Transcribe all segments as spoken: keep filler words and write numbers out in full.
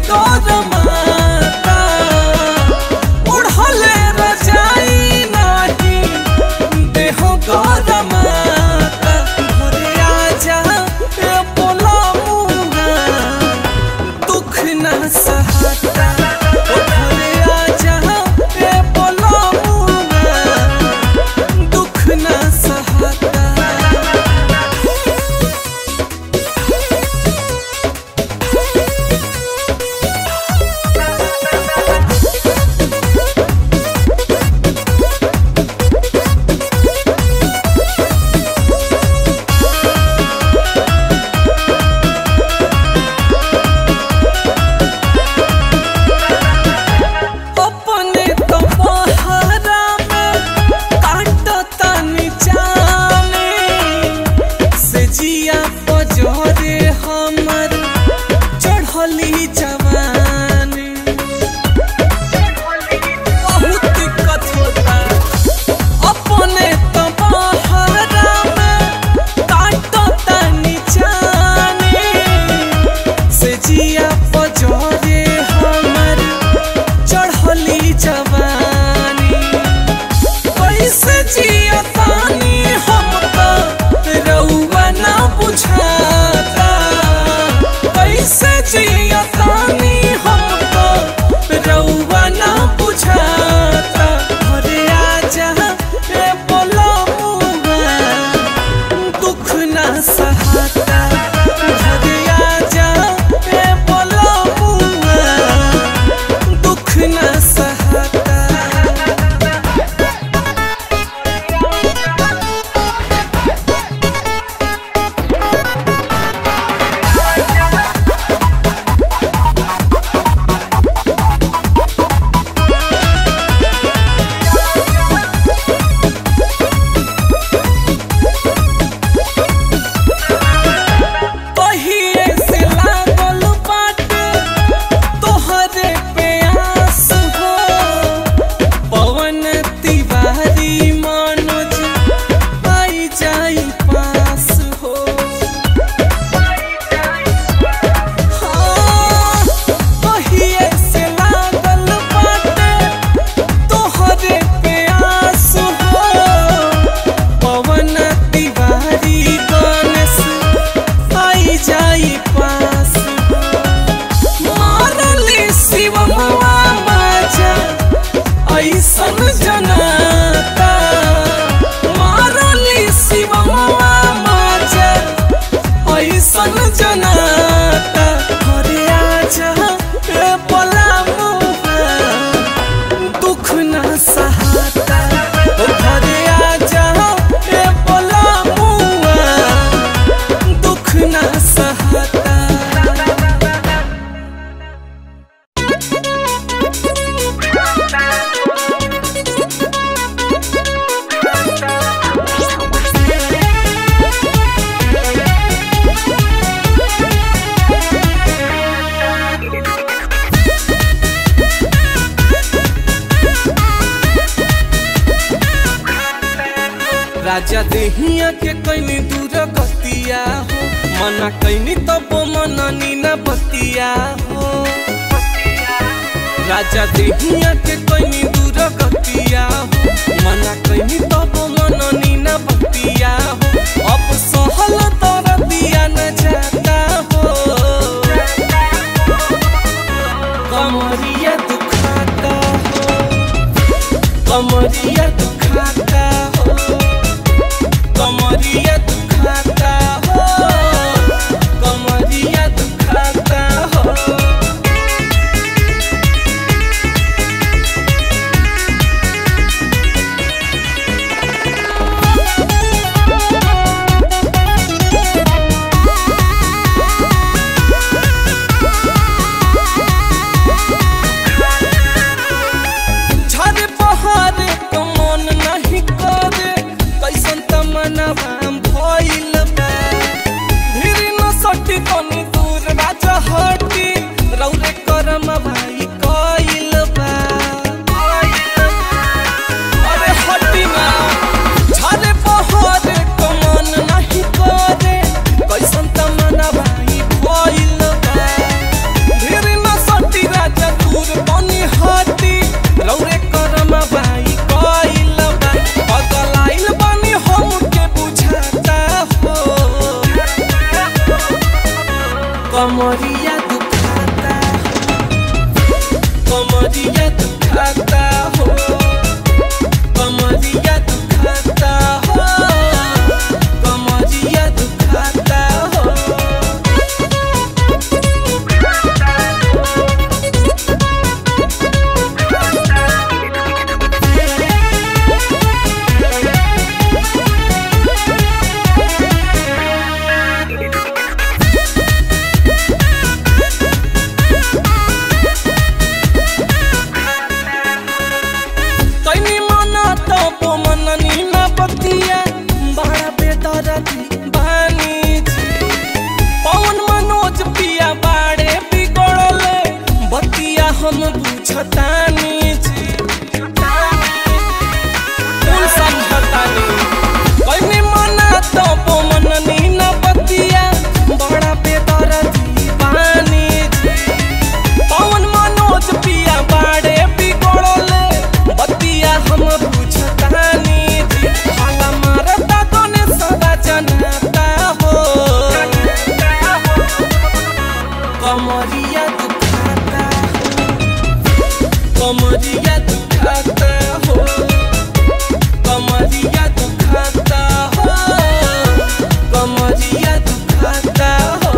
गरमाता उड़हले रजाई नाही देह गरमाता घरे आजा ए बोला मुना दुख ना सहाता घरे आजा ए बोला मुना दुख ना सहाता। राजा देहिया के कहीं दूर गतिया हो मना कहीं तब मननी न बतिया हो राजा देहिया के कहीं दूर गतिया हो मना कहीं तब मननी न बतिया हो अब सहल तर दिया न जाता हो कमरिया दुखाता हो कमरिया दुखाता हो कमरिया दुखाता हो कमरिया दुखाता हो। झरे बहारे तो मन नहीं करे कैसन तमन्ना कमरिया दुखाता हो, कमरिया दुखाता हो, कमरिया दुखाता हो। हम बुझतानी जी कौन समझतानी कोई मना तो मननी न बतिया बड़ा बेदर्दी बानी जी। पवन मनोज पिया बाड़े बिगड़ले बतिया हम बुझतानी जी। हाला मारता कोने सदा जनता हो, कमरिया कमरिया दुखाता हो, कमरिया दुखाता हो, कमरिया दुखाता हो।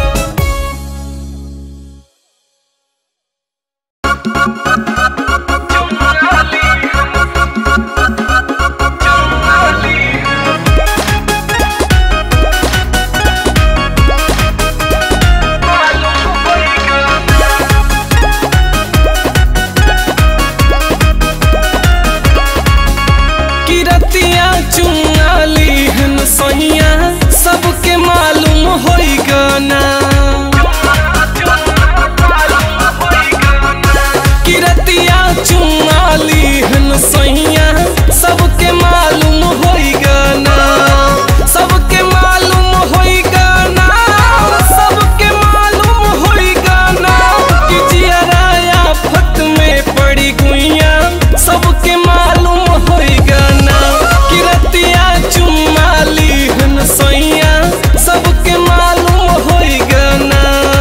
सबके मालूम होई गाना किरतिया चुनाली हन सैया सबके मालूम होई गाना, सबके मालूम होई गाना, सबके मालूम होई गाना कि जियरा आफत में पड़ी गुइया सबके मालूम होई गाना। किरतिया चुनाली हन सैया सबके मालूम होई गाना।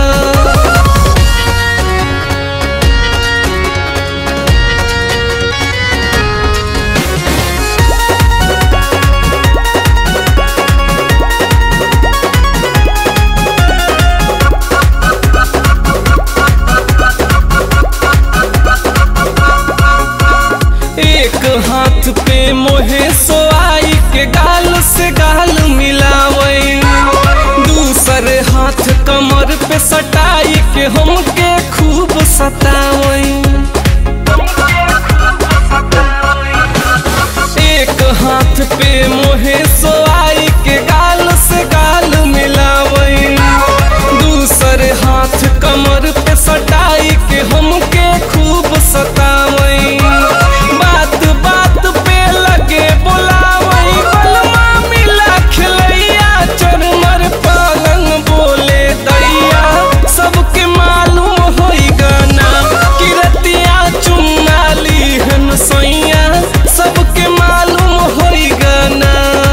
एक हाथ पे मोहे सोआई के गाल से गाल मिलावे, दूसर हाथ कमर पे सटाई के हमके खूब सतावे। एक हाथ पे मोहे सोआई के गाल से गाल मिलावे, दूसर हाथ कमर पे सटाई के हमके खूब सतावे। बात बात पे लगे बोलावई बलमा मिला खिलैया चरमर पालंग बोले दैया सबके मालूम होई गाना। किरतिया चुनाली हन सैया सबके मालूम होई गाना।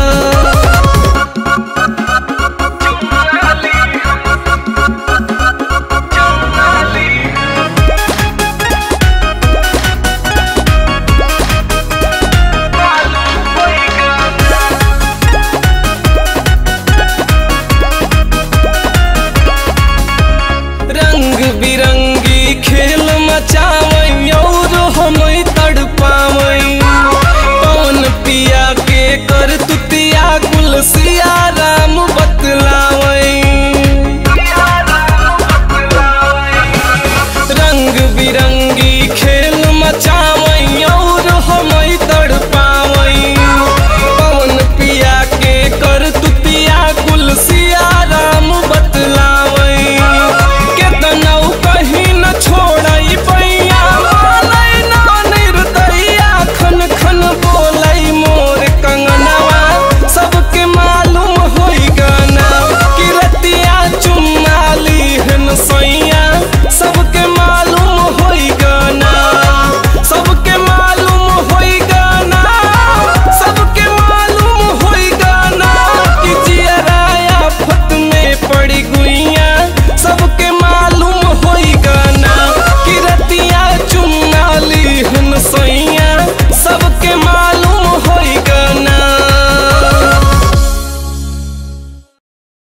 रंग बिरंगी खेल मचावई और हम तड़पावई, पवन पिया के कर तुतिया कुल सिया राम बतलावई। रंग बिरंग